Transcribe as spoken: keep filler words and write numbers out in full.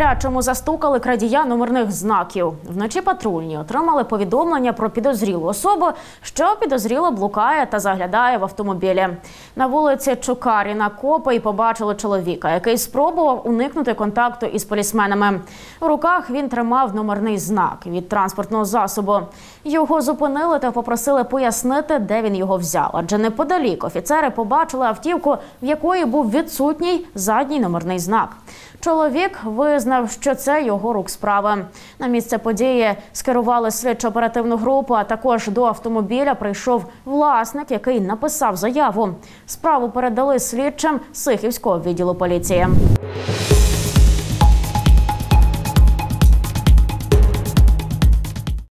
гарячому застукали крадія номерних знаків. Вночі патрульні отримали повідомлення про підозрілу особу, що підозріло блукає та заглядає в автомобілі. На вулиці Чукаріна копи й побачили чоловіка, який спробував уникнути контакту із полісменами. У руках він тримав номерний знак від транспортного засобу. Його зупинили та попросили пояснити, де він його взяв. Адже неподалік офіцери побачили автівку, в якої був відсутній задній номерний знак. Чоловік визнав, що це його рук справи. На місце події скерували слідчо-оперативну групу, а також до автомобіля прийшов власник, який написав заяву. Справу передали слідчим Сихівського відділу поліції.